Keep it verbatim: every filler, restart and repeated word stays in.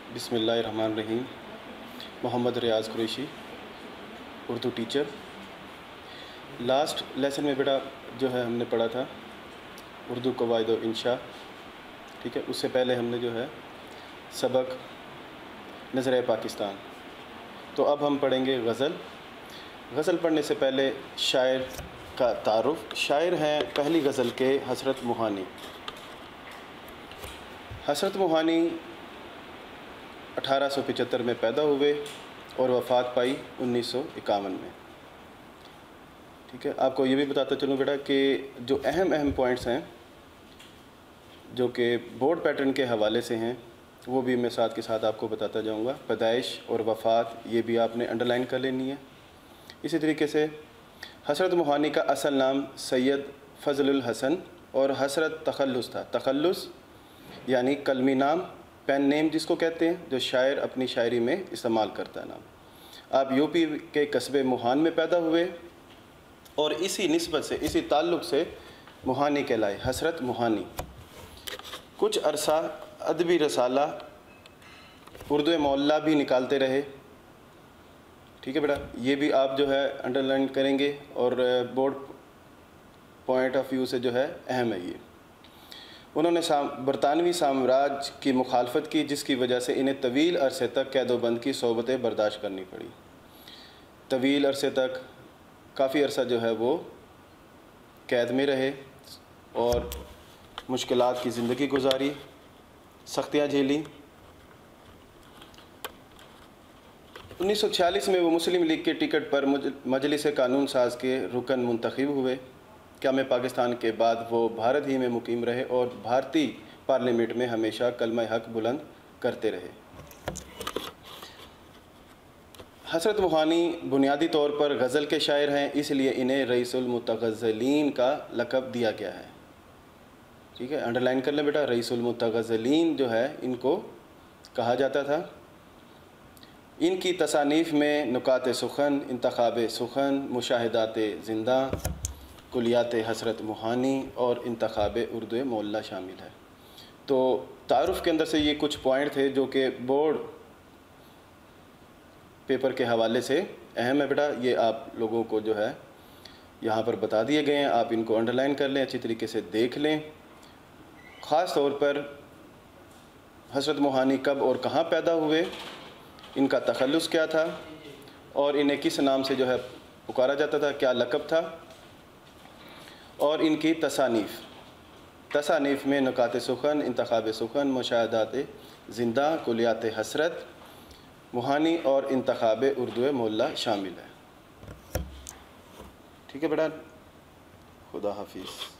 बिस्मिल्लाहिर्रहमानिर्रहीम। Mohammad Riyaz Qureshi, Urdu teacher. Last lesson में बेटा जो है हमने पढ़ा था उर्दू कवायद व इंशा, ठीक है। उससे पहले हमने जो है सबक नज़र पाकिस्तान। तो अब हम पढ़ेंगे गज़ल। गज़ल पढ़ने से पहले शायर का तारुफ़। शायर हैं पहली गज़ल के हज़रत मोहानी। हज़रत मोहानी अठारह सौ पचहत्तर में पैदा हुए और वफ़ात पाई उन्नीस सौ इक्यावन में, ठीक है। आपको ये भी बताता चलूँ बेटा कि जो अहम अहम पॉइंट्स हैं जो कि बोर्ड पैटर्न के हवाले से हैं वो भी मैं साथ के साथ आपको बताता जाऊँगा। पैदाइश और वफ़ात ये भी आपने अंडरलाइन कर लेनी है। इसी तरीके से हज़रत मोहानी का असल नाम सैयद फ़ज़लुल हसन और हसरत तखल्लुस था। तखल्लुस यानी कलमी नाम, पेन नेम जिसको कहते हैं, जो शायर अपनी शायरी में इस्तेमाल करता है नाम। आप यूपी के कस्बे मोहान में पैदा हुए और इसी निस्बत से, इसी ताल्लुक़ से मोहानी कहलाए, हसरत मोहानी। कुछ अरसा अदबी रसाला उर्दू मौला भी निकालते रहे, ठीक है बेटा। ये भी आप जो है अंडरलाइन करेंगे और बोर्ड पॉइंट ऑफ व्यू से जो है अहम है ये। उन्होंने साम बरतानवी साम्राज्य की मुखालफत की, जिसकी वजह से इन्हें तवील अरसे तक कैदोबंद की सोबतें बर्दाश्त करनी पड़ी। तवील अरसे तक, काफ़ी अरसा जो है वो कैद में रहे और मुश्किलात की ज़िंदगी गुजारी, सख्तियाँ झेली। उन्नीस सौ छियालीस में वो मुस्लिम लीग के टिकट पर मजलिस कानून साज के रुकन मुंतखब हुए। क्या में पाकिस्तान के बाद वो भारत ही में मुकीम रहे और भारतीय पार्लियामेंट में हमेशा कलमा हक बुलंद करते रहे। हज़रत मोहानी बुनियादी तौर पर गज़ल के शायर हैं, इसलिए इन्हें रईसुल मुतग़ज़्ज़लीन का लक़ब दिया गया है, ठीक है। अंडरलाइन कर लें बेटा, रईसुल मुतग़ज़्ज़लीन जो है इनको कहा जाता था। इनकी तसानीफ़ में नुकात सुखन, इंतखाब सुखन, मुशाहिदात ज़िंदा, कुलियात हसरत मोहानी और इंतखाब उर्दू मौला शामिल है। तो तारुफ़ के अंदर से ये कुछ पॉइंट थे जो कि बोर्ड पेपर के हवाले से अहम है बेटा। ये आप लोगों को जो है यहाँ पर बता दिए गए हैं, आप इनको अंडरलाइन कर लें, अच्छी तरीके से देख लें। ख़ास तौर पर हज़रत मोहानी कब और कहाँ पैदा हुए, इनका तखल्लुस क्या था और इन्हें किस नाम से जो है पुकारा जाता था, क्या लक़ब था, और इनकी तसानीफ़। तसानीफ़ में नुकात सुखन, इंतखाब सुखन, मुशाहिदात ज़िंदा, कुलियात हसरत मोहानी और इंतखाब उर्दू मौला शामिल है, ठीक है बेटा। खुदा हाफिज़।